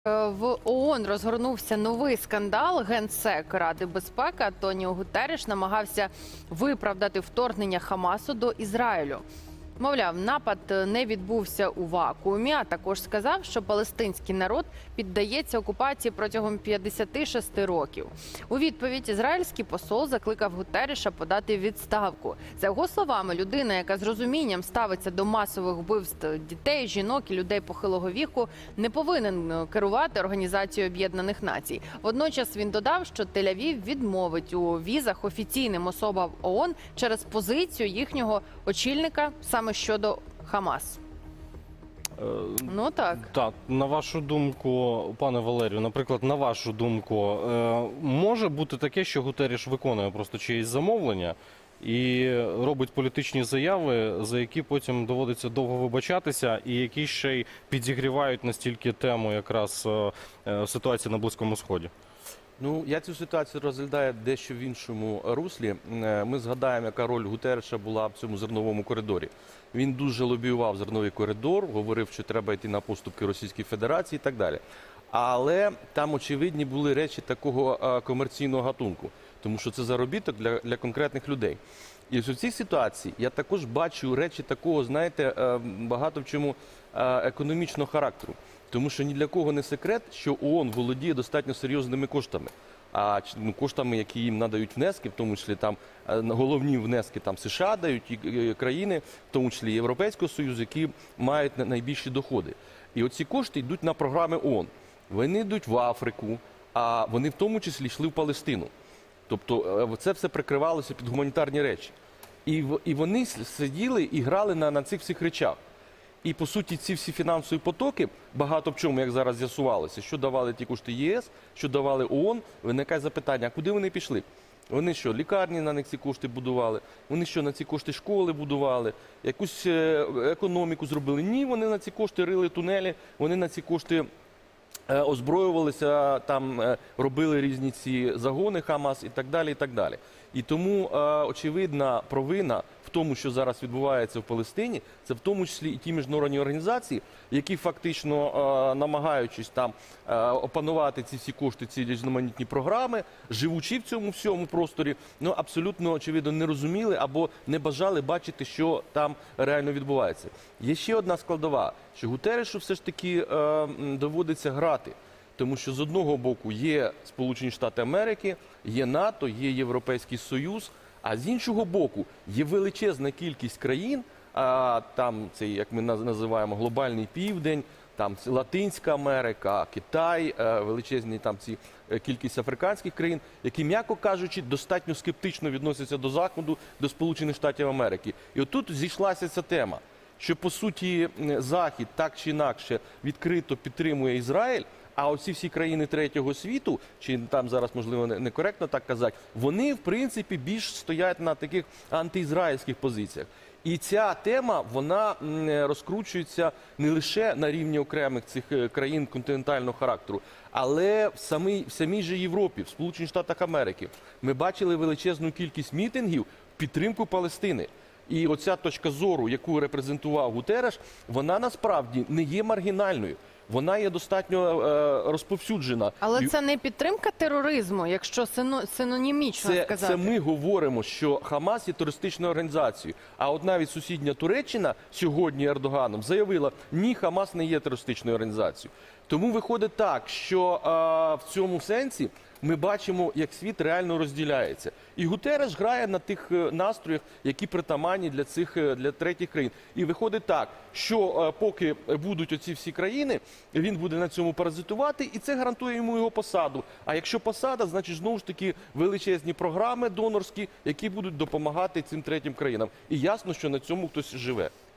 В ООН розгорнувся новий скандал. Генсек Ради безпеки Антоніо Гутерріш намагався виправдати вторгнення Хамасу до Ізраїлю. Мовляв, напад не відбувся у вакуумі, а також сказав, що палестинський народ піддається окупації протягом 56 років. У відповідь ізраїльський посол закликав Гутерріша подати відставку. За його словами, людина, яка з розумінням ставиться до масових вбивств дітей, жінок і людей похилого віку, не повинен керувати Організацією Об'єднаних Націй. Водночас він додав, що Тель-Авів відмовить у візах офіційним особам ООН через позицію їхнього очільника саме щодо Хамас. Ну так. Так, на вашу думку, пане Валерію, наприклад, на вашу думку, може бути таке, що Гутерріш виконує просто чиїсь замовлення і робить політичні заяви, за які потім доводиться довго вибачатися, і які ще й підігрівають настільки тему якраз ситуації на Близькому Сході? Ну, я цю ситуацію розглядаю дещо в іншому руслі. Ми згадаємо, яка роль Гутерреша була в цьому зерновому коридорі. Він дуже лобіював зерновий коридор, говорив, що треба йти на поступки Російської Федерації і так далі. Але там очевидні були речі такого комерційного гатунку, тому що це заробіток для конкретних людей. І в цій ситуації я також бачу речі такого, знаєте, багато в чому економічного характеру. Тому що ні для кого не секрет, що ООН володіє достатньо серйозними коштами. Коштами, які їм надають внески, в тому числі там головні внески там США дають, і країни, в тому числі Європейського Союзу, які мають найбільші доходи. І оці кошти йдуть на програми ООН. Вони йдуть в Африку, а вони в тому числі йшли в Палестину. Тобто це все прикривалося під гуманітарні речі. І вони сиділи і грали на цих всіх речах. І, по суті, ці всі фінансові потоки, багато в чому, як зараз з'ясувалося, що давали ті кошти єС, що давали ООН, виникає запитання, а куди вони пішли? Вони що, лікарні на них ці кошти будували? Вони що, на ці кошти школи будували? Якусь економіку зробили? Ні, вони на ці кошти рили тунелі, вони на ці кошти озброювалися, там робили різні ці загони Хамас і так далі, і так далі. І тому очевидна провина в тому, що зараз відбувається в Палестині, це в тому числі і ті міжнародні організації, які фактично намагаючись там опанувати ці всі кошти, ці різноманітні програми, живучи в цьому всьому просторі, ну абсолютно очевидно не розуміли або не бажали бачити, що там реально відбувається. Є ще одна складова, що Гутеррешу все ж таки доводиться грати. Тому що з одного боку є Сполучені Штати Америки, є НАТО, є Європейський Союз, а з іншого боку є величезна кількість країн, там це, як ми називаємо, глобальний південь, там Латинська Америка, Китай, величезні там ці кількість африканських країн, які, м'яко кажучи, достатньо скептично відносяться до Заходу, до Сполучених Штатів Америки. І отут зійшлася ця тема, що, по суті, Захід так чи інакше відкрито підтримує Ізраїль, а оці всі країни третього світу, чи там зараз, можливо, некоректно так казати, вони, в принципі, більш стоять на таких антиізраїльських позиціях. І ця тема, вона розкручується не лише на рівні окремих цих країн континентального характеру, але в самій же Європі, в Сполучених Штатах Америки. Ми бачили величезну кількість мітингів в підтримку Палестини. І оця точка зору, яку репрезентував Гутерреш, вона насправді не є маргінальною. Вона є достатньо розповсюджена. Але це не підтримка тероризму, якщо синонімічно сказати. Це ми говоримо, що Хамас є терористичною організацією. А от навіть сусідня Туреччина сьогодні Ердоганом заявила, ні, Хамас не є терористичною організацією. Тому виходить так, що в цьому сенсі ми бачимо, як світ реально розділяється. І Гутерреш грає на тих настроях, які притаманні для третіх країн. І виходить так, що поки будуть оці всі країни, він буде на цьому паразитувати, і це гарантує йому його посаду. А якщо посада, значить знову ж таки величезні програми донорські, які будуть допомагати цим третім країнам. І ясно, що на цьому хтось живе.